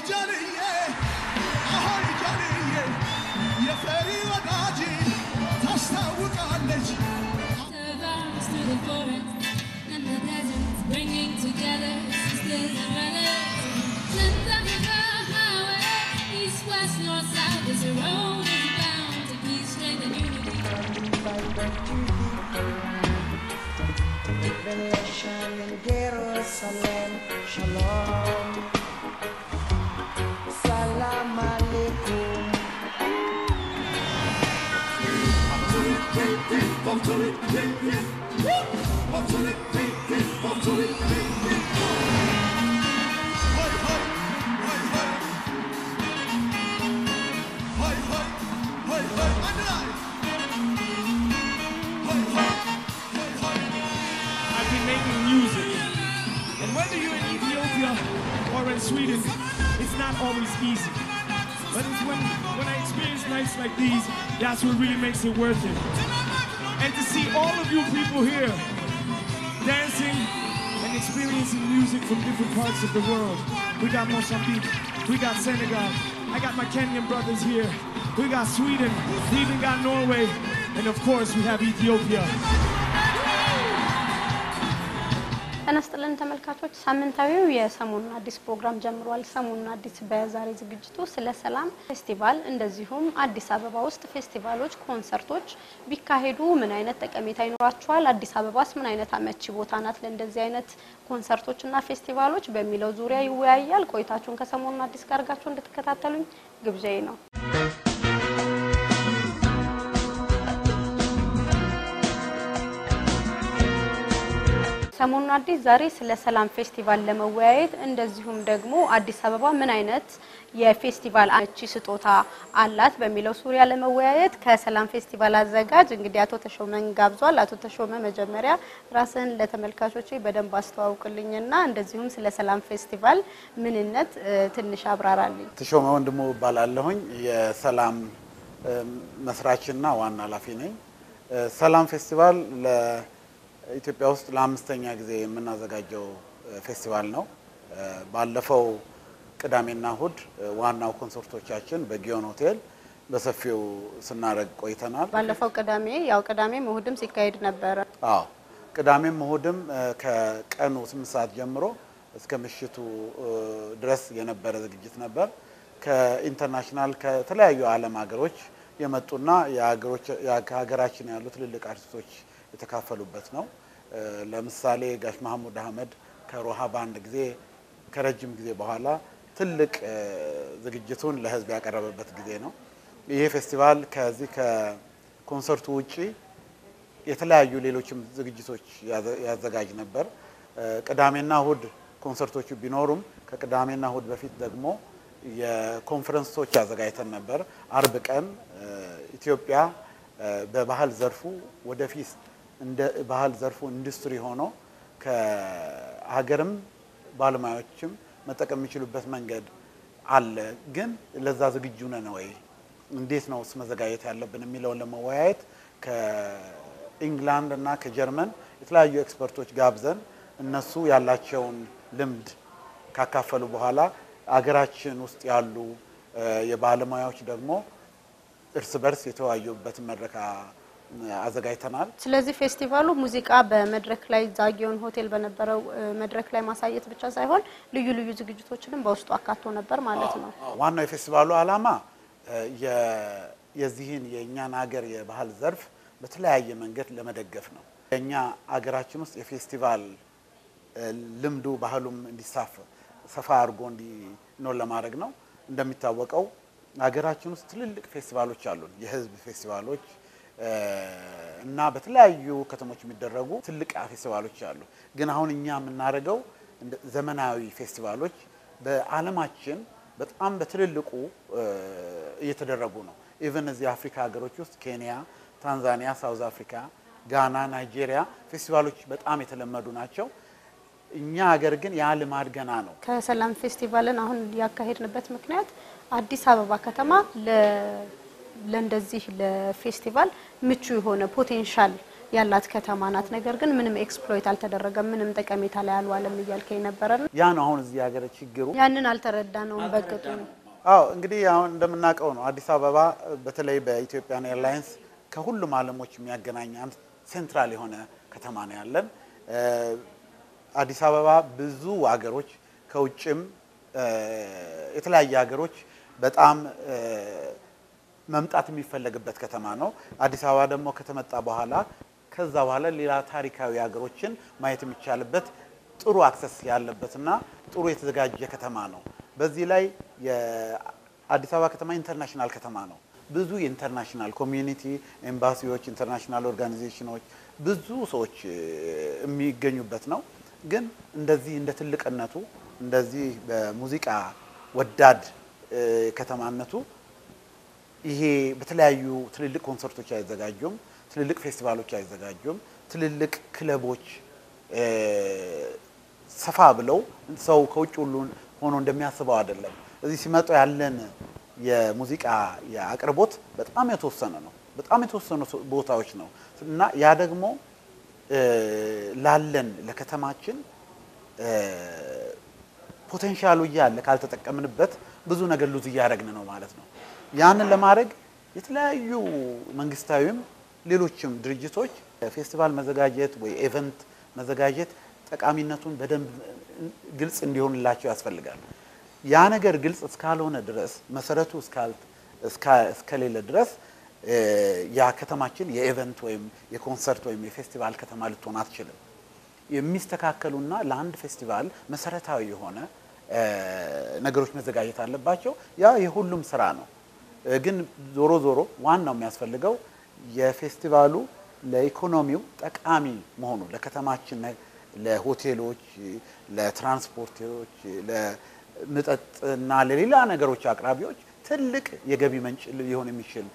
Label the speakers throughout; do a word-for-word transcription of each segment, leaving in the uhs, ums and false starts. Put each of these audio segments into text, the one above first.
Speaker 1: Jerusalem, Shalom, Salam Alaikum.
Speaker 2: I've been making music, and whether you're in Ethiopia or in Sweden, it's not always easy. But it's when, when I experience nights like these, that's what really makes it worth it. And to see all of you people here dancing and experiencing music from different parts of the world. We got Mozambique, we got Senegal, I got my Kenyan brothers here, we got Sweden, we even got Norway, and of course we have Ethiopia.
Speaker 3: ተነስተልን ተመልካቾች ሳምንታዊው የሰሞኑን አዲስ ፕሮግራም ጀምሯል። ሰሞኑን አዲስ በዛሬ ዝግጅቱ ስለ ሰላም ፌስቲቫል እንደዚሁም አዲስ አበባ ውስጥ ፌስቲቫሎች ኮንሰርቶች ቢካሄዱ ምን አይነት ጠቀሜታ ይኖራቸዋል፣ አዲስ አበባስ ምን አይነት አመቺ ቦታ ናት ለእንደዚህ አይነት ኮንሰርቶችና ፌስቲቫሎች በሚለው ዙሪያ ይወያያል። ቆይታችሁን ከሰሞኑን አዲስ ጋር አድርጋችሁ እንድትከታተሉኝ ግብዣዬ ነው። ሰሞኑን አዲስ ዛሬ ስለ ሰላም ፌስቲቫል ለመወያየት እንደዚሁም ደግሞ አዲስ አበባ ምን አይነት የፌስቲቫል አመቺ ስጦታ አላት በሚለው ዙሪያ ለመወያየት ከሰላም ፌስቲቫል አዘጋጅ እንግዲህ አቶ ተሾመን ጋብዟል። አቶ ተሾመ መጀመሪያ ራስን ለተመልካቾች በደንብ አስተዋውቅልኝና እንደዚሁም ስለ ሰላም ፌስቲቫል ምንነት ትንሽ አብራራልኝ።
Speaker 4: ተሾመ ወንድሙ ባላለሁኝ የሰላም መስራችና ዋና ኃላፊ ነኝ። ሰላም ፌስቲቫል ለ ኢትዮጵያ ውስጥ ለአምስተኛ ጊዜ የምናዘጋጀው ፌስቲቫል ነው። ባለፈው ቅዳሜና እሁድ ዋናው ኮንሰርቶቻችን በጊዮን ሆቴል በሰፊው ስናረግ ቆይተናል።
Speaker 3: ባለፈው ቅዳሜ ያው ቅዳሜም እሁድም ሲካሄድ ነበር።
Speaker 4: አዎ ቅዳሜም እሁድም ከቀኑ ስምንት ሰዓት ጀምሮ እስከ ምሽቱ ድረስ የነበረ ዝግጅት ነበር። ከኢንተርናሽናል ከተለያዩ ዓለም ሀገሮች የመጡና የሀገሮች የሀገራችን ያሉ ትልልቅ አርቲስቶች የተካፈሉበት ነው። ለምሳሌ ጋሽ መሐሙድ አህመድ ከሮሃ ባንድ ጊዜ ከረጅም ጊዜ በኋላ ትልቅ ዝግጅቱን ለህዝብ ያቀረበበት ጊዜ ነው። ይሄ ፌስቲቫል ከዚህ ከኮንሰርቱ ውጪ የተለያዩ ሌሎችም ዝግጅቶች ያዘጋጅ ነበር። ቅዳሜና እሁድ ኮንሰርቶቹ ቢኖሩም ከቅዳሜና እሁድ በፊት ደግሞ የኮንፈረንሶች ያዘጋጅተን ነበር። አርብ ቀን ኢትዮጵያ በባህል ዘርፉ ወደፊት እንደ ባህል ዘርፉ ኢንዱስትሪ ሆኖ ከሀገርም ባለሙያዎችም መጠቀም የሚችሉበት መንገድ አለ። ግን ለዛ ዝግጁ ነን ወይ እንዴት ነው መዘጋጀት ያለብን የሚለውን ለመወያየት ከኢንግላንድ እና ከጀርመን የተለያዩ ኤክስፐርቶች ጋብዘን እነሱ ያላቸውን ልምድ ካካፈሉ በኋላ አገራችን ውስጥ ያሉ የባለሙያዎች ደግሞ እርስ በርስ የተወያዩበት መድረክ አዘጋጅተናል። ስለዚህ ፌስቲቫሉ ሙዚቃ በመድረክ ላይ ዛጊዮን ሆቴል በነበረው መድረክ ላይ ማሳየት ብቻ ሳይሆን ልዩ ልዩ ዝግጅቶችንም በውስጡ አካቶ ነበር ማለት ነው። ዋናው የፌስቲቫሉ ዓላማ የዚህን የኛን ሀገር የባህል ዘርፍ በተለያየ መንገድ ለመደገፍ ነው። የኛ ሀገራችን ውስጥ የፌስቲቫል ልምዱ ባህሉም እንዲሳፍ ሰፋ አድርጎ እንዲኖር ለማድረግ ነው። እንደሚታወቀው ሀገራችን ውስጥ ትልልቅ ፌስቲቫሎች አሉ፣ የህዝብ ፌስቲቫሎች እና በተለያዩ ከተሞች የሚደረጉ ትልቅ ፌስቲቫሎች አሉ። ግን አሁን እኛ የምናደርገው ዘመናዊ ፌስቲቫሎች በዓለማችን በጣም በትልልቁ እየተደረጉ ነው። ኢቭን እዚህ አፍሪካ ሀገሮች ውስጥ ኬንያ፣ ታንዛኒያ፣ ሳውዝ አፍሪካ፣ ጋና፣ ናይጄሪያ ፌስቲቫሎች በጣም የተለመዱ ናቸው። እኛ ሀገር ግን ያ ልማድ ገና ነው። ከሰላም ፌስቲቫልን አሁን ያካሄድንበት ምክንያት አዲስ አበባ ከተማ ለ ለእንደዚህ ለፌስቲቫል ምቹ የሆነ ፖቴንሻል
Speaker 3: ያላት ከተማ ናት ነገር ግን ምንም ኤክስፕሎይት አልተደረገም ምንም ጠቀሜታ ላይ አልዋለም እያልከኝ ነበር
Speaker 4: ያ ነው አሁን እዚህ ሀገር ችግሩ
Speaker 3: ያንን አልተረዳነውም በቅጡ
Speaker 4: አዎ እንግዲህ አሁን እንደምናቀው ነው አዲስ አበባ በተለይ በኢትዮጵያን ኤርላይንስ ከሁሉም ዓለሞች የሚያገናኝ አንድ ሴንትራል የሆነ ከተማ ነው ያለን አዲስ አበባ ብዙ ሀገሮች ከውጭም የተለያየ ሀገሮች በጣም መምጣት የሚፈልግበት ከተማ ነው አዲስ አበባ ደግሞ ከተመጣ በኋላ ከዛ በኋላ ሌላ ታሪካዊ ሀገሮችን ማየት የሚቻልበት ጥሩ አክሰስ ያለበትና ጥሩ የተዘጋጀ ከተማ ነው በዚህ ላይ የአዲስ አበባ ከተማ ኢንተርናሽናል ከተማ ነው ብዙ ኢንተርናሽናል ኮሚዩኒቲ ኤምባሲዎች ኢንተርናሽናል ኦርጋናይዜሽኖች ብዙ ሰዎች የሚገኙበት ነው ግን እንደዚህ እንደ ትልቅነቱ እንደዚህ በሙዚቃ ወዳድ ከተማነቱ ይሄ በተለያዩ ትልልቅ ኮንሰርቶች አይዘጋጁም ትልልቅ ፌስቲቫሎች አይዘጋጁም ትልልቅ ክለቦች ሰፋ ብለው ሰው ከውጭ ሁሉ ሆኖ እንደሚያስበው አይደለም እዚህ ሲመጡ ያለን የሙዚቃ ያቅርቦት በጣም የተወሰነ ነው በጣም የተወሰኑ ቦታዎች ነው እና ያ ደግሞ ላለን ለከተማችን ፖቴንሻሉ ያለ ካልተጠቀምንበት ብዙ ነገር ሉዝ ያያረግን ነው ማለት ነው ያንን ለማድረግ የተለያዩ መንግስታዊም ሌሎችም ድርጅቶች ፌስቲቫል መዘጋጀት ወይ ኢቨንት መዘጋጀት ጠቃሚነቱን በደንብ ግልጽ እንዲሆንላቸው ያስፈልጋል ያ ነገር ግልጽ እስካልሆነ ድረስ መሰረቱ እስካል እስከሌለ ድረስ ያ ከተማችን የኢቨንት ወይም የኮንሰርት ወይም የፌስቲቫል ከተማ ልትሆን አትችልም የሚስተካከሉና ለአንድ ፌስቲቫል መሰረታዊ የሆነ ነገሮች መዘጋጀት አለባቸው ያ የሁሉም ስራ ነው ግን ዞሮ ዞሮ ዋናው የሚያስፈልገው የፌስቲቫሉ ለኢኮኖሚው ጠቃሚ መሆኑ ለከተማችን ለሆቴሎች ለትራንስፖርቶች ለምጠጥና ለሌላ ነገሮች አቅራቢዎች ትልቅ የገቢ ምንጭ ሊሆን የሚችል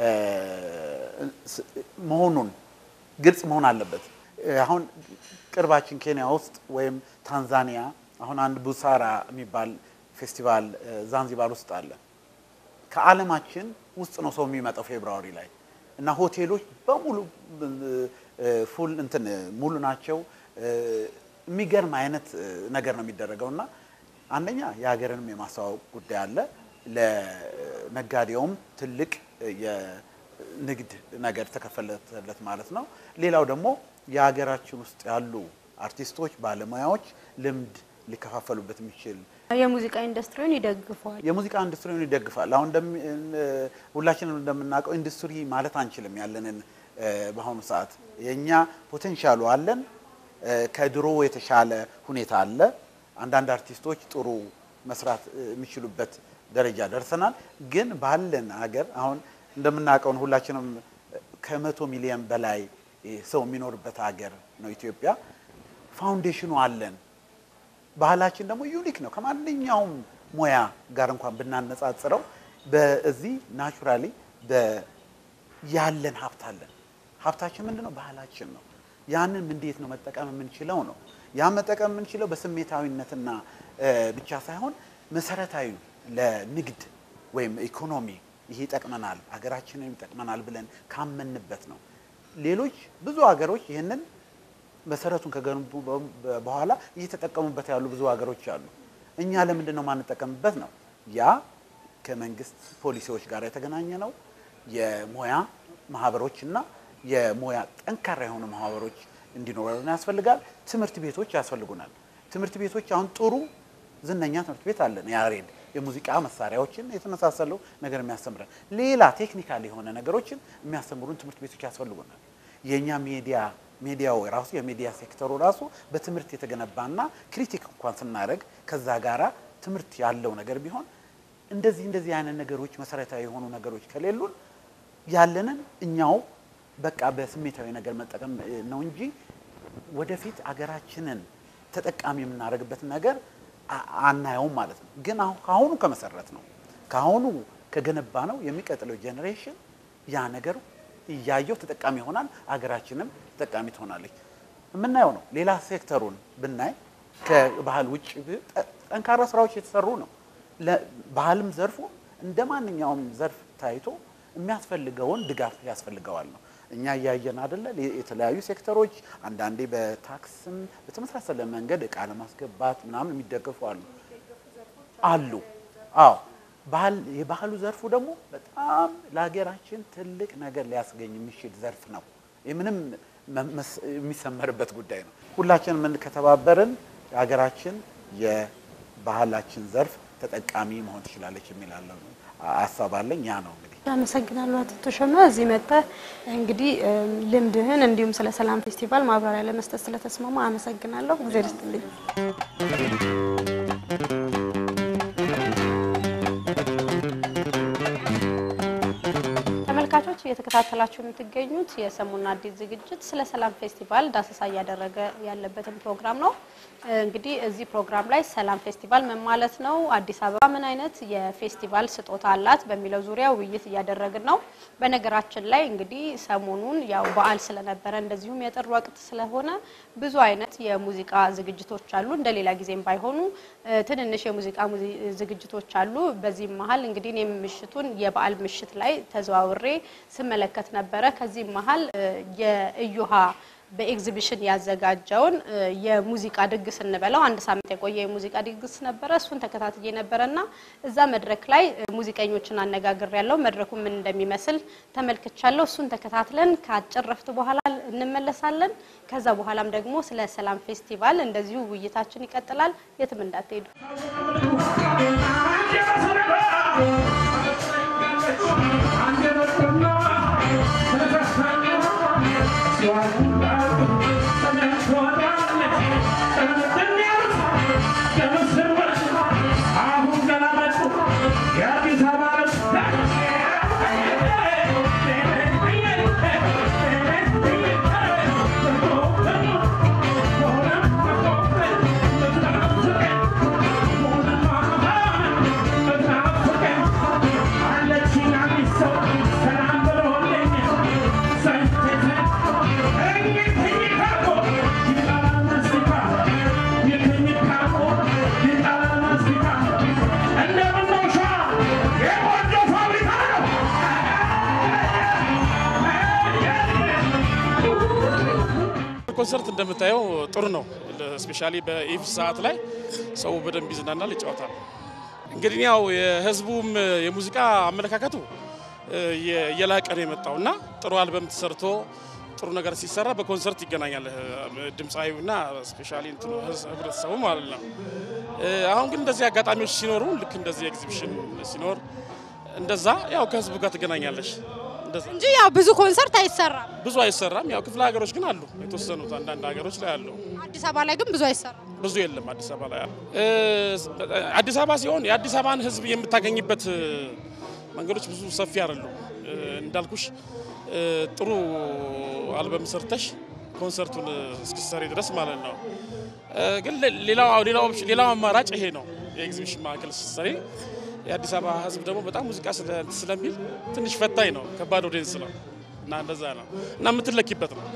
Speaker 4: መሆኑን ግልጽ መሆን አለበት አሁን ቅርባችን ኬንያ ውስጥ ወይም ታንዛኒያ አሁን አንድ ቡሳራ የሚባል ፌስቲቫል ዛንዚባር ውስጥ አለ ከዓለማችን ውስጥ ነው ሰው የሚመጣው ፌብሩዋሪ ላይ እና ሆቴሎች በሙሉ ፉል እንትን ሙሉ ናቸው የሚገርም አይነት ነገር ነው የሚደረገውና አንደኛ የሀገርንም የማስተዋወቅ ጉዳይ አለ ለነጋዴውም ትልቅ የንግድ ነገር ተከፈለለት ማለት ነው ሌላው ደግሞ የሀገራችን ውስጥ ያሉ አርቲስቶች ባለሙያዎች ልምድ ሊከፋፈሉበት የሚችል
Speaker 3: የሙዚቃ ኢንዱስትሪውን ይደግፋል
Speaker 4: የሙዚቃ ኢንዱስትሪውን ይደግፋል አሁን እንደም ሁላችንም እንደምናውቀው ኢንዱስትሪ ማለት አንችልም ያለንን በአሁኑ ሰዓት የኛ ፖቴንሻሉ አለን ከድሮ የተሻለ ሁኔታ አለ አንዳንድ አርቲስቶች ጥሩ መስራት የሚችሉበት ደረጃ ደርሰናል ግን ባለን ሀገር አሁን እንደምናውቀው ሁላችንም ከመቶ ሚሊዮን በላይ ሰው የሚኖርበት ሀገር ነው ኢትዮጵያ ፋውንዴሽኑ አለን ባህላችን ደግሞ ዩኒክ ነው ከማንኛውም ሙያ ጋር እንኳን ብናነጻጽረው በዚህ ናቹራሊ በያለን ሀብት አለን ሀብታችን ምንድነው ባህላችን ነው ያንን እንዴት ነው መጠቀም የምንችለው ነው ያ መጠቀም የምንችለው በስሜታዊነትና ብቻ ሳይሆን መሰረታዊ ለንግድ ወይም ኢኮኖሚ ይሄ ይጠቅመናል ሀገራችንን ይጠቅመናል ብለን ካመንበት ነው ሌሎች ብዙ ሀገሮች ይሄንን መሰረቱን ከገነቡ በኋላ እየተጠቀሙበት ያሉ ብዙ ሀገሮች አሉ እኛ ለምንድን ነው ማንጠቀምበት ነው ያ ከመንግስት ፖሊሲዎች ጋር የተገናኘ ነው የሞያ ማህበሮችና የሞያ ጠንካራ የሆኑ ማህበሮች እንዲኖሩና ያስፈልጋል ትምርት ቤቶች ያስፈልጉናል ትምርት ቤቶች አሁን ጥሩ ዝነኛ ትምርት ቤት አለን ያሬድ የሙዚቃ መሳሪያዎችን የተመሳሰሉ ነገር የሚያስተምረን ሌላ ቴክኒካል የሆነ ነገሮችን የሚያስተምሩን ትምርት ቤቶች ያስፈልጉናል የኛ ሚዲያ ሚዲያው ራሱ የሚዲያ ሴክተሩ ራሱ በትምርት የተገነባና ክሪቲክ እንኳን ስናደርግ ከዛ ጋራ ትምርት ያለው ነገር ቢሆን እንደዚህ እንደዚህ አይነት ነገሮች መሰረታዊ የሆኑ ነገሮች ከሌሉን ያለንን እኛው በቃ በስሜታዊ ነገር መጠቀም ነው እንጂ ወደፊት አገራችንን ተጠቃሚ የምናደርግበት ነገር አናየውም ማለት ነው ግን አሁን ከመሰረት ነው ካሁኑ ከገነባ ነው የሚቀጥለው ጄነሬሽን ያ ነገር ያያየው ተጠቃሚ ይሆናል አገራችንም ተጠቃሚ ትሆናለች ምናየው ነው ሌላ ሴክተሩን ብናይ ከባህል ውጭ ጠንካራ ስራዎች የተሰሩ ነው ለባህልም ዘርፉ እንደማንኛውም ዘርፍ ታይቶ የሚያስፈልገውን ድጋፍ ያስፈልገዋል ነው እኛ ያያየን አይደለ የተለያዩ ሴክተሮች አንዳንዴ በታክስም በተመሳሰለ መንገድ እቃ ለማስገባት ምናምን የሚደገፉ አሉ አሉ አዎ ባህል የባህሉ ዘርፉ ደግሞ በጣም ለሀገራችን ትልቅ ነገር ሊያስገኝ የሚችል ዘርፍ ነው ምንም የሚሰመርበት ጉዳይ ነው ሁላችንም ምን ከተባበርን ሀገራችን የባህላችን ዘርፍ ተጠቃሚ መሆን ትችላለች የሚላለው ሐሳብ አለኝ ያ ነው እንግዲህ
Speaker 3: አመሰግናለሁ አቶ ተሾመ እዚህ መጣ እንግዲህ ልምድህን እንዲሁም ስለ ሰላም ፌስቲቫል ማብራሪያ ለመስጠት ስለተስማማ አመሰግናለሁ እግዚአብሔር ይስጥልኝ ተመልካቾች እየተከታተላችሁ የምትገኙት የሰሙና አዲስ ዝግጅት ስለ ሰላም ፌስቲቫል ዳሰሳ ያደረገ ያለበትን ፕሮግራም ነው እንግዲህ እዚህ ፕሮግራም ላይ ሰላም ፌስቲቫል ምን ማለት ነው አዲስ አበባ ምን አይነት የፌስቲቫል ስጦታ አላት በሚለው ዙሪያ ውይይት ያደረግን ነው በነገራችን ላይ እንግዲህ ሰሞኑን ያው በዓል ስለነበረ እንደዚሁም የጥር ወቅት ስለሆነ ብዙ አይነት የሙዚቃ ዝግጅቶች አሉ እንደሌላ ጊዜም ባይሆኑ ትንንሽ የሙዚቃ ዝግጅቶች አሉ በዚህ መሃል እንግዲህ እኔም ምሽቱን የበዓል ምሽት ላይ ተዘዋውሬ ስመለከት ነበር ከዚህ መሃል የእዩሃ በኤግዚቢሽን ያዘጋጀውን የሙዚቃ ድግስ እንበለው አንድ ሳምንት የቆየ የሙዚቃ ድግስ ነበር እሱን ተከታትዬ ነበርና እዛ መድረክ ላይ ሙዚቀኞችን አነጋግር ያለው መድረኩ ምን እንደሚመስል ተመልክቻለሁ እሱን ተከታትለን ካጨረፍት በኋላ እንመለሳለን ከዛ በኋላም ደግሞ ስለ ሰላም ፌስቲቫል እንደዚሁ ውይይታችን ይቀጥላል የትም እንዳትሄዱ
Speaker 5: ኮንሰርት እንደምታየው ጥሩ ነው ስፔሻሊ በኢፍ ሰዓት ላይ ሰው በደንብ ይዝናናል ይጫወታል እንግዲህ ያው የህዝቡም የሙዚቃ አመለካከቱ የላቀ ነው የመጣውና ጥሩ አልበም ተሰርቶ ጥሩ ነገር ሲሰራ በኮንሰርት ይገናኛል ድምጻዩና ስፔሻሊ እንትኑ ህብረተሰቡ ማለት ነው አሁን ግን እንደዚህ አጋጣሚዎች ሲኖሩ ልክ እንደዚህ ኤግዚቢሽን ሲኖር እንደዛ ያው ከህዝቡ ጋር ትገናኛለሽ
Speaker 6: እንጂ ያው ብዙ ኮንሰርት አይሰራም
Speaker 5: ብዙ አይሰራም ያው ክፍለ ሀገሮች ግን አሉ የተወሰኑት አንዳንድ ሀገሮች ላይ አሉ
Speaker 6: አዲስ አበባ ላይ ግን ብዙ አይሰራም
Speaker 5: ብዙ የለም አዲስ አበባ ላይ አዲስ አበባ ሲሆን የአዲስ አበባን ህዝብ የምታገኝበት መንገዶች ብዙ ሰፊ አይደሉም እንዳልኩሽ ጥሩ አልበም ሰርተሽ ኮንሰርቱን እስኪሰሪ ድረስ ማለት ነው ግን ሌላው ሌላው ሌላው አማራጭ ይሄ ነው የኤግዚቢሽን ማዕከል ሲሰሪ የአዲስ አበባ ህዝብ ደግሞ በጣም ሙዚቃ ስለሚል ትንሽ ፈታኝ ነው ከባድ ኦዲየንስ ነው እና እንደዛ ነው እና የምትለኪበት ነው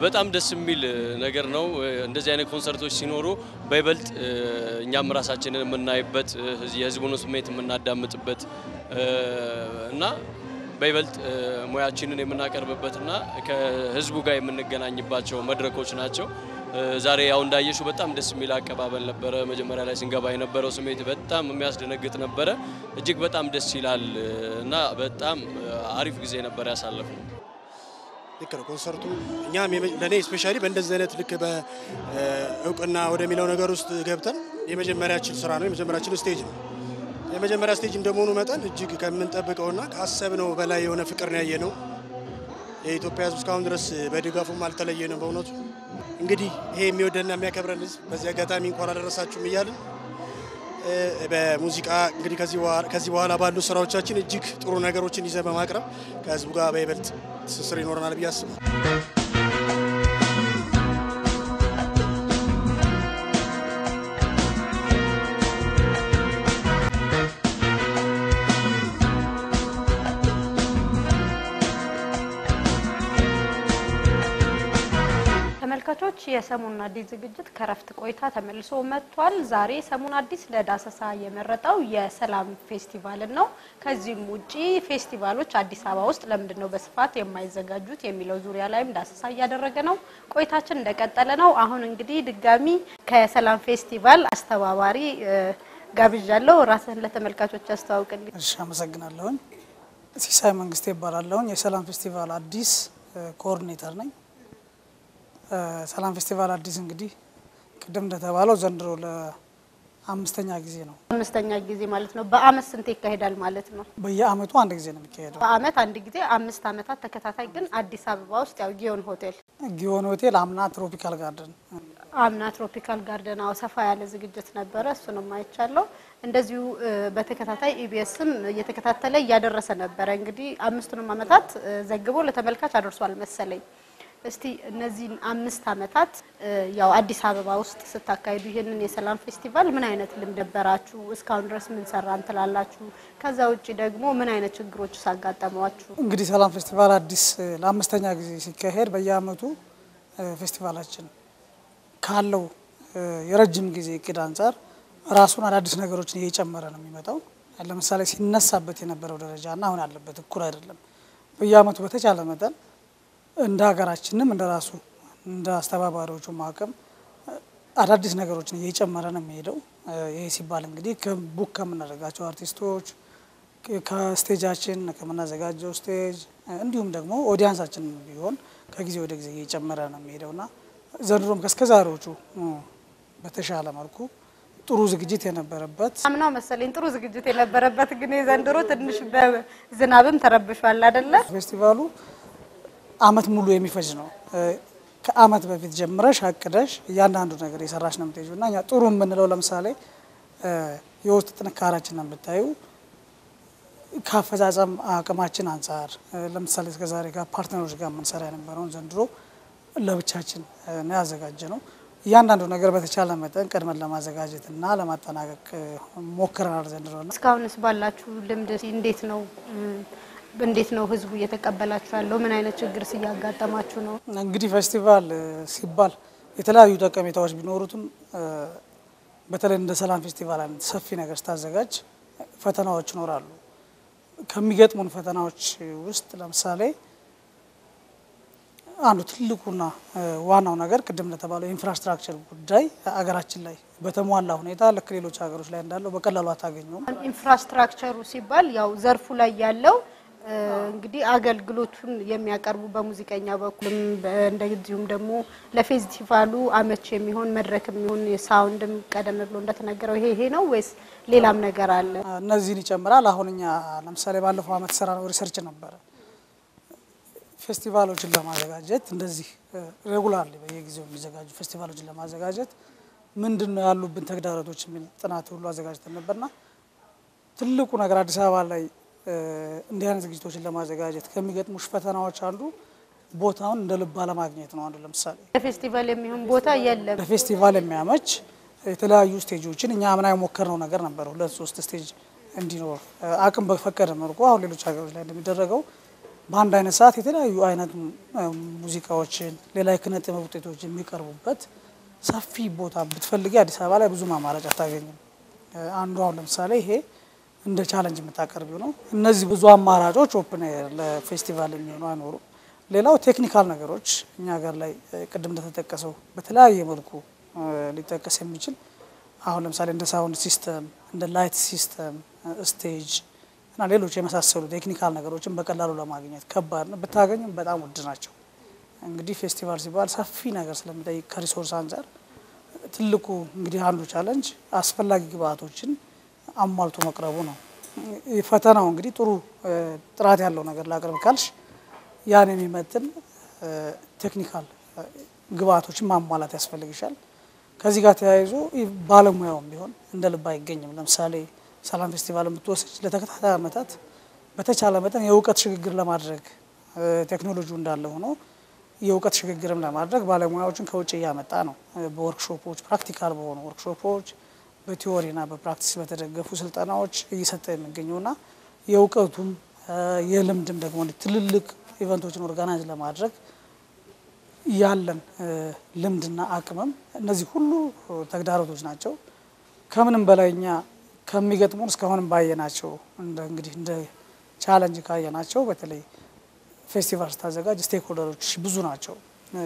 Speaker 7: በጣም ደስ የሚል ነገር ነው እንደዚህ አይነት ኮንሰርቶች ሲኖሩ በይበልጥ እኛም ራሳችንን የምናይበት የህዝቡን ስሜት የምናዳምጥበት እና በይበልጥ ሙያችንን የምናቀርብበትና ከህዝቡ ጋር የምንገናኝባቸው መድረኮች ናቸው ዛሬ ያው እንዳየሽው በጣም ደስ የሚል አቀባበል ነበር መጀመሪያ ላይ ስንገባ የነበረው ስሜት በጣም የሚያስደነግጥ ነበር እጅግ በጣም ደስ ይላል እና በጣም አሪፍ ጊዜ ነበር ያሳለፈው
Speaker 8: ልክ ነው ኮንሰርቱ እኛም ለኔ ስፔሻሊ በእንደዚህ አይነት ልክ በእውቅና ወደሚለው ነገር ውስጥ ገብተን የመጀመሪያችን ስራ ነው የመጀመሪያችን ስቴጅ ነው የመጀመሪያ ስቴጅ እንደመሆኑ መጠን እጅግ ከምንጠብቀውና ካሰብነው በላይ የሆነ ፍቅር ነው ያየነው የኢትዮጵያ ህዝብ እስካሁን ድረስ በድጋፉም አልተለየንም በእውነቱ እንግዲህ ይሄ የሚወደና የሚያከብረን ህዝብ በዚህ አጋጣሚ እንኳን አደረሳችሁም እያልን በሙዚቃ እንግዲህ ከዚህ በኋላ ከዚህ በኋላ ባሉ ስራዎቻችን እጅግ ጥሩ ነገሮችን ይዘን በማቅረብ ከህዝቡ ጋር በይበልጥ ትስስር ይኖርናል ብዬ አስባለሁ
Speaker 3: ተመልካቾች የሰሙን አዲስ ዝግጅት ከረፍት ቆይታ ተመልሶ መጥቷል ዛሬ ሰሙን አዲስ ለዳሰሳ የመረጠው የሰላም ፌስቲቫል ነው ከዚህም ውጪ ፌስቲቫሎች አዲስ አበባ ውስጥ ለምንድን ነው በስፋት የማይዘጋጁት የሚለው ዙሪያ ላይም ዳሰሳ ያደረገ ነው ቆይታችን እንደቀጠለ ነው አሁን እንግዲህ ድጋሚ ከሰላም ፌስቲቫል አስተባባሪ ጋብዣለሁ ራስህን ለተመልካቾች አስተዋውቅልኝ
Speaker 9: እሺ አመሰግናለሁ ሲሳይ መንግስቴ ይባላልው የሰላም ፌስቲቫል አዲስ ኮኦርዲኔተር ነኝ ሰላም ፌስቲቫል አዲስ እንግዲህ ቅድም እንደተባለው ዘንድሮ ለአምስተኛ ጊዜ ነው
Speaker 3: አምስተኛ ጊዜ ማለት ነው በአመት ስንት ይካሄዳል ማለት ነው
Speaker 9: በየአመቱ አንድ ጊዜ ነው የሚካሄደው
Speaker 3: በአመት አንድ ጊዜ አምስት አመታት ተከታታይ ግን አዲስ አበባ ውስጥ ያው ጊዮን ሆቴል
Speaker 9: ጊዮን ሆቴል አምና ትሮፒካል ጋርደን
Speaker 3: አምና ትሮፒካል ጋርደን አው ሰፋ ያለ ዝግጅት ነበር እሱንም አይቻለው እንደዚሁ በተከታታይ ኢቢኤስም እየተከታተለ ያደረሰ ነበር እንግዲህ አምስቱንም አመታት ዘግቦ ለተመልካች አድርሷል መሰለኝ እስቲ እነዚህ አምስት አመታት ያው አዲስ አበባ ውስጥ ስታካሂዱ ይሄንን የሰላም ፌስቲቫል ምን አይነት ልምድ ነበራችሁ እስካሁን ድረስ ምን ሰራን ተላላችሁ ከዛ ውጪ ደግሞ ምን አይነት ችግሮች ሳጋጠሟችሁ
Speaker 9: እንግዲህ ሰላም ፌስቲቫል አዲስ ለአምስተኛ ጊዜ ሲካሄድ በየአመቱ ፌስቲቫላችን ካለው የረጅም ጊዜ እቅድ አንፃር ራሱን አዳዲስ ነገሮችን እየጨመረ ነው የሚመጣው ለምሳሌ ሲነሳበት የነበረው ደረጃና አሁን ያለበት እኩል አይደለም በየአመቱ በተቻለ መጠን እንደ ሀገራችንም እንደ ራሱ እንደ አስተባባሪዎቹ ማቀም አዳዲስ ነገሮችን እየጨመረ ነው የሚሄደው ይሄ ሲባል እንግዲህ ከቡክ ከምናደርጋቸው አርቲስቶች ከስቴጃችን ከምናዘጋጀው ስቴጅ እንዲሁም ደግሞ ኦዲያንሳችን ቢሆን ከጊዜ ወደ ጊዜ እየጨመረ ነው የሚሄደውና ዘንድሮም ከስከዛሬዎቹ በተሻለ መልኩ ጥሩ ዝግጅት የነበረበት
Speaker 3: አምናው መሰለኝ ጥሩ ዝግጅት የነበረበት ግን ዘንድሮ ትንሽ በዝናብም ተረብሿል አይደለ
Speaker 9: ፌስቲቫሉ አመት ሙሉ የሚፈጅ ነው ከአመት በፊት ጀምረሽ አቅደሽ ያንዳንዱ ነገር የሰራሽ ነው የምትይዙና ያ ጥሩ ምንለው ለምሳሌ የውስጥ ጥንካሬያችንን እንብታዩ ካፈዛዛም አቅማችን አንፃር ለምሳሌ እስከ ዛሬ ጋር ፓርትነሮች ጋር ምን ሰራ የነበረውን ዘንድሮ ለብቻችን ነው ያዘጋጀነው ያንዳንዱ ነገር በተቻለ መጠን ቀድመን ለማዘጋጀትና ለማጠናቀቅ ሞክረናል ዘንድሮ ነው
Speaker 3: እስካሁንስ ባላችሁ ልምድ እንዴት ነው እንዴት ነው ህዝቡ እየተቀበላችሁ ያለው ምን አይነት ችግር ሲያጋጠማችሁ ነው
Speaker 9: እንግዲህ ፌስቲቫል ሲባል የተለያዩ ጠቀሜታዎች ቢኖሩትም በተለይ እንደ ሰላም ፌስቲቫል አይነት ሰፊ ነገር ስታዘጋጅ ፈተናዎች ይኖራሉ ከሚገጥሙን ፈተናዎች ውስጥ ለምሳሌ አንዱ ትልቁና ዋናው ነገር ቅድም ለተባለው ኢንፍራስትራክቸር ጉዳይ አገራችን ላይ በተሟላ ሁኔታ ለክሌሎች ሀገሮች ላይ እንዳለው በቀላሉ አታገኙም
Speaker 3: ኢንፍራስትራክቸሩ ሲባል ያው ዘርፉ ላይ ያለው እንግዲህ አገልግሎቱን የሚያቀርቡ በሙዚቀኛ በኩልም እንደዚሁም ደግሞ ለፌስቲቫሉ አመች የሚሆን መድረክም ይሁን የሳውንድም ቀደም ብሎ እንደተነገረው ይሄ ይሄ ነው ወይስ ሌላም ነገር አለ
Speaker 9: እነዚህን ይጨምራል አሁንኛ ለምሳሌ ባለፈው አመት ሰራ ነው ሪሰርች ነበር ፌስቲቫሎችን ለማዘጋጀት እንደዚህ ሬጉላርሊ በየጊዜው የሚዘጋጁ ፌስቲቫሎችን ለማዘጋጀት ምንድነው ያሉብን ተግዳሮቶች ምን ጥናት ሁሉ አዘጋጅተን ነበርና ትልቁ ነገር አዲስ አበባ ላይ እንዲህ አይነት ዝግጅቶችን ለማዘጋጀት ከሚገጥሙሽ ፈተናዎች አንዱ ቦታውን እንደ ልብ አለማግኘት ነው አንዱ ለምሳሌ
Speaker 3: ለፌስቲቫል የሚሆን ቦታ የለም
Speaker 9: ለፌስቲቫል የሚያመች የተለያዩ ስቴጆችን እኛ አምና የሞከርነው ነገር ነበር ሁለት ሶስት ስቴጅ እንዲኖር አቅም በፈቀደ መልኩ አሁን ሌሎች ሀገሮች ላይ እንደሚደረገው በአንድ አይነት ሰዓት የተለያዩ አይነት ሙዚቃዎችን ሌላ የኪነ ጥበብ ውጤቶች የሚቀርቡበት ሰፊ ቦታ ብትፈልጊ አዲስ አበባ ላይ ብዙ ማማራጭ አታገኝም። አንዱ አሁን ለምሳሌ ይሄ እንደ ቻሌንጅ የምታቀርቢው ነው። እነዚህ ብዙ አማራጮች ኦፕን ኤር ለፌስቲቫል የሚሆኑ አይኖሩ። ሌላው ቴክኒካል ነገሮች እኛ ሀገር ላይ ቅድም እንደተጠቀሰው በተለያየ መልኩ ሊጠቀስ የሚችል አሁን ለምሳሌ እንደ ሳውንድ ሲስተም እንደ ላይት ሲስተም ስቴጅ እና ሌሎች የመሳሰሉ ቴክኒካል ነገሮችን በቀላሉ ለማግኘት ከባድ ነው፣ ብታገኙም በጣም ውድ ናቸው። እንግዲህ ፌስቲቫል ሲባል ሰፊ ነገር ስለሚጠይቅ ከሪሶርስ አንፃር ትልቁ እንግዲህ አንዱ ቻሌንጅ አስፈላጊ ግብአቶችን አሟልቶ መቅረቡ ነው። ፈተናው እንግዲህ ጥሩ ጥራት ያለው ነገር ላቅርብ ካልሽ ያን የሚመጥን ቴክኒካል ግብአቶችን ማሟላት ያስፈልግሻል። ከዚህ ጋር ተያይዞ ባለሙያውም ቢሆን እንደ ልብ አይገኝም። ለምሳሌ ሰላም ፌስቲቫል የምትወስድ ለተከታታይ ዓመታት በተቻለ መጠን የእውቀት ሽግግር ለማድረግ ቴክኖሎጂው እንዳለ ሆኖ የእውቀት ሽግግርም ለማድረግ ባለሙያዎችን ከውጭ እያመጣ ነው። በወርክሾፖች ፕራክቲካል በሆኑ ወርክሾፖች በቲዮሪና በፕራክቲስ በተደገፉ ስልጠናዎች እየሰጠ የሚገኘውና የእውቀቱም የልምድም ደግሞ ትልልቅ ኢቨንቶችን ኦርጋናይዝ ለማድረግ ያለን ልምድና አቅምም እነዚህ ሁሉ ተግዳሮቶች ናቸው። ከምንም በላይኛ ከሚገጥሙን እስካሁንም ባየናቸው እንደ እንግዲህ እንደ ቻሌንጅ ካየናቸው በተለይ ፌስቲቫል ስታዘጋጅ ስቴክሆልደሮች ብዙ ናቸው።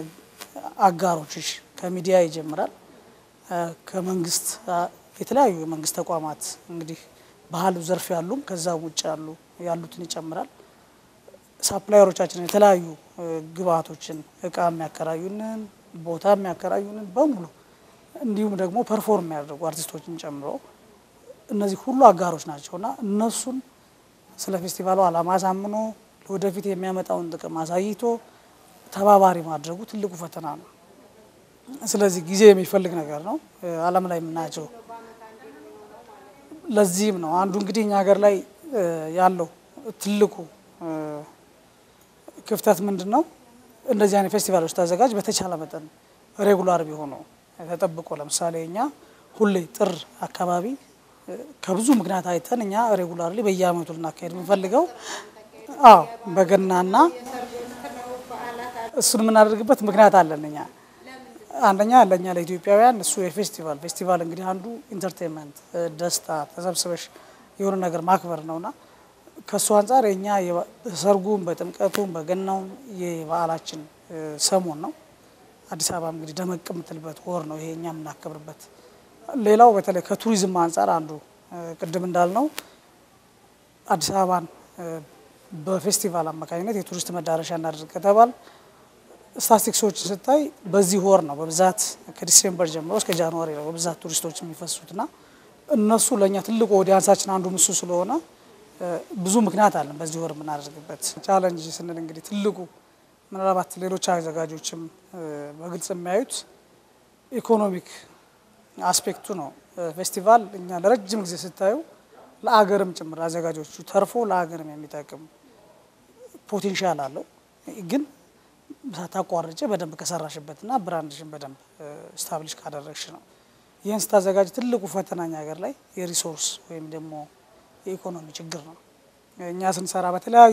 Speaker 9: አጋሮችሽ ከሚዲያ ይጀምራል፣ ከመንግስት የተለያዩ የመንግስት ተቋማት እንግዲህ ባህሉ ዘርፍ ያሉም ከዛ ውጭ ያሉ ያሉትን ይጨምራል። ሳፕላየሮቻችን የተለያዩ ግብአቶችን እቃ የሚያከራዩንን ቦታ የሚያከራዩንን በሙሉ እንዲሁም ደግሞ ፐርፎርም የሚያደርጉ አርቲስቶችን ጨምሮ እነዚህ ሁሉ አጋሮች ናቸውና እነሱን ስለ ፌስቲቫሉ ዓላማ አሳምኖ ወደፊት የሚያመጣውን ጥቅም አሳይቶ ተባባሪ ማድረጉ ትልቁ ፈተና ነው። ስለዚህ ጊዜ የሚፈልግ ነገር ነው ዓለም ላይ የምናያቸው። ለዚህም ነው አንዱ እንግዲህ እኛ ሀገር ላይ ያለው ትልቁ ክፍተት ምንድነው? እንደዚህ አይነት ፌስቲቫሎች ታዘጋጅ በተቻለ መጠን ሬጉላር ቢሆኑ ተጠብቆ ለምሳሌ እኛ ሁሌ ጥር አካባቢ ከብዙ ምክንያት አይተን እኛ ሬጉላርሊ በየአመቱ ልናካሄድ የምንፈልገው አዎ በገናና እሱን የምናደርግበት ምክንያት አለን። እኛ አንደኛ ለኛ ለኢትዮጵያውያን እሱ የፌስቲቫል ፌስቲቫል እንግዲህ አንዱ ኢንተርቴይንመንት ደስታ ተሰብስበሽ የሆነ ነገር ማክበር ነውና ከሱ አንፃር የኛ ሰርጉም በጥምቀቱም በገናውም የበዓላችን ሰሞን ነው። አዲስ አበባ እንግዲህ ደመቅ የምትልበት ወር ነው ይሄኛ የምናከብርበት። ሌላው በተለይ ከቱሪዝም አንፃር አንዱ ቅድም እንዳልነው አዲስ አበባን በፌስቲቫል አማካኝነት የቱሪስት መዳረሻ እናድርግ ከተባል ስታቲስቲክሶችን ስታይ በዚህ ወር ነው በብዛት ከዲሴምበር ጀምሮ እስከ ጃንዋሪ ነው በብዛት ቱሪስቶች የሚፈሱትና እነሱ ለኛ ትልቁ ኦዲያንሳችን አንዱ ምሱ ስለሆነ ብዙ ምክንያት አለን በዚህ ወር የምናደርግበት። ቻሌንጅ ስንል እንግዲህ ትልቁ ምናልባት ሌሎች አዘጋጆችም በግልጽ የሚያዩት ኢኮኖሚክ አስፔክቱ ነው። ፌስቲቫል እኛ ለረጅም ጊዜ ስታዩ ለአገርም ጭምር አዘጋጆቹ ተርፎ ለአገርም የሚጠቅም ፖቴንሻል አለው። ግን ሳታቋርጬ በደንብ ከሰራሽበትና ብራንድሽን በደንብ ስታብሊሽ ካደረግሽ ነው። ይህን ስታዘጋጅ ትልቁ ፈተናኛ ሀገር ላይ የሪሶርስ ወይም ደግሞ የኢኮኖሚ ችግር ነው። እኛ ስንሰራ በተለያዩ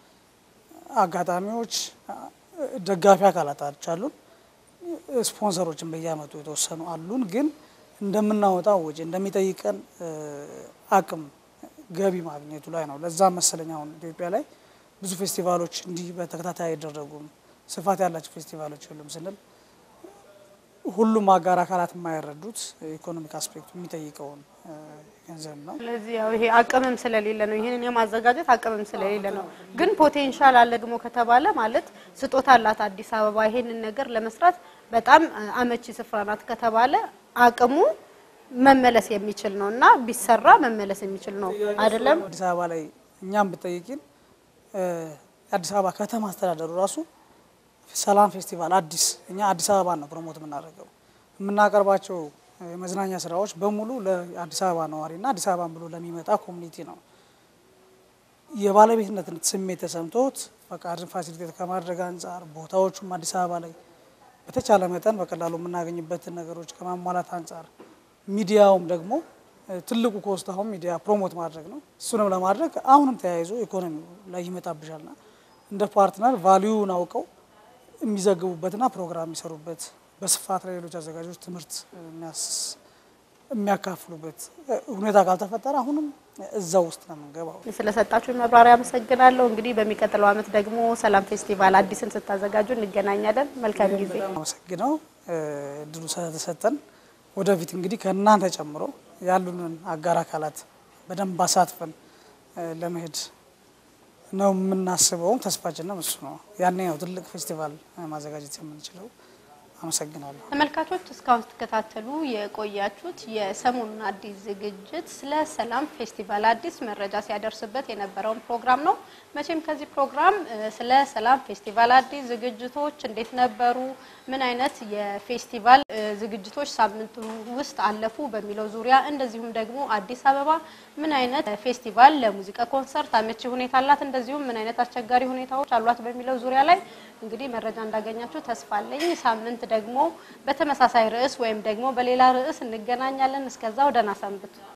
Speaker 9: አጋጣሚዎች ደጋፊ አካላት አሉን፣ ስፖንሰሮችን በየአመቱ የተወሰኑ አሉን። ግን እንደምናወጣው ወጪ እንደሚጠይቀን አቅም ገቢ ማግኘቱ ላይ ነው። ለዛ መሰለኝ አሁን ኢትዮጵያ ላይ ብዙ ፌስቲቫሎች እንዲህ በተከታታይ አይደረጉም፣ ስፋት ያላቸው ፌስቲቫሎች ሁሉም ስንል ሁሉም አጋር አካላት የማይረዱት ኢኮኖሚክ አስፔክቱ የሚጠይቀውን ገንዘብ ነው።
Speaker 3: ስለዚህ ያው ይሄ አቅምም ስለሌለ ነው፣ ይሄንን የማዘጋጀት አቅምም ስለሌለ ነው። ግን ፖቴንሻል አለ ደግሞ ከተባለ ማለት ስጦታ አላት አዲስ አበባ ይሄንን ነገር ለመስራት በጣም አመቺ ስፍራ ናት ከተባለ አቅሙ መመለስ የሚችል ነውና ቢሰራ መመለስ የሚችል ነው አይደለም።
Speaker 9: አዲስ አበባ ላይ እኛም ብትጠይቂን አዲስ አበባ ከተማ አስተዳደሩ ራሱ ሰላም ፌስቲቫል አዲስ እኛ አዲስ አበባ ነው ፕሮሞት የምናደርገው። የምናቀርባቸው የመዝናኛ ስራዎች በሙሉ ለአዲስ አበባ ነዋሪና አዲስ አበባን ብሎ ለሚመጣ ኮሚኒቲ ነው። የባለቤትነት ስሜት ተሰምቶት ፈቃድን ፋሲሊቴት ከማድረግ አንፃር ቦታዎቹም አዲስ አበባ ላይ በተቻለ መጠን በቀላሉ የምናገኝበትን ነገሮች ከማሟላት አንፃር ሚዲያውም ደግሞ ትልቁ ኮስት አሁን ሚዲያ ፕሮሞት ማድረግ ነው። እሱንም ለማድረግ አሁንም ተያይዞ ኢኮኖሚ ላይ ይመጣብሻልና እንደ ፓርትነር ቫልዩን አውቀው የሚዘግቡበትና ፕሮግራም የሚሰሩበት በስፋት ለሌሎች አዘጋጆች ትምህርት የሚያካፍሉበት ሁኔታ ካልተፈጠረ አሁንም እዛው ውስጥ ነው የምንገባው።
Speaker 3: ስለሰጣችሁ መብራሪያ አመሰግናለሁ። እንግዲህ በሚቀጥለው አመት ደግሞ ሰላም ፌስቲቫል አዲስን ስታዘጋጁ እንገናኛለን። መልካም ጊዜ።
Speaker 9: አመሰግናለሁ ድሉ ስለተሰጠን። ወደፊት እንግዲህ ከእናንተ ጨምሮ ያሉንን አጋር አካላት በደንብ አሳትፈን ለመሄድ ነው የምናስበው። ተስፋችንም እሱ ነው። ያኔ ነው ትልቅ ፌስቲቫል ማዘጋጀት የምንችለው። አመሰግናለሁ።
Speaker 3: ተመልካቾች እስካሁን ተከታተሉ የቆያችሁት የሰሞኑን አዲስ ዝግጅት ስለ ሰላም ፌስቲቫል አዲስ መረጃ ሲያደርስበት የነበረውን ፕሮግራም ነው። መቼም ከዚህ ፕሮግራም ስለ ሰላም ፌስቲቫል አዲስ ዝግጅቶች እንዴት ነበሩ፣ ምን አይነት የፌስቲቫል ዝግጅቶች ሳምንቱ ውስጥ አለፉ በሚለው ዙሪያ እንደዚሁም ደግሞ አዲስ አበባ ምን አይነት ፌስቲቫል ለሙዚቃ ኮንሰርት አመቺ ሁኔታ አላት፣ እንደዚሁም ምን አይነት አስቸጋሪ ሁኔታዎች አሏት በሚለው ዙሪያ ላይ እንግዲህ መረጃ እንዳገኛችሁ ተስፋ አለኝ። ሳምንት ደግሞ በተመሳሳይ ርዕስ ወይም ደግሞ በሌላ ርዕስ እንገናኛለን። እስከዛው ደህና ሰንብቱ።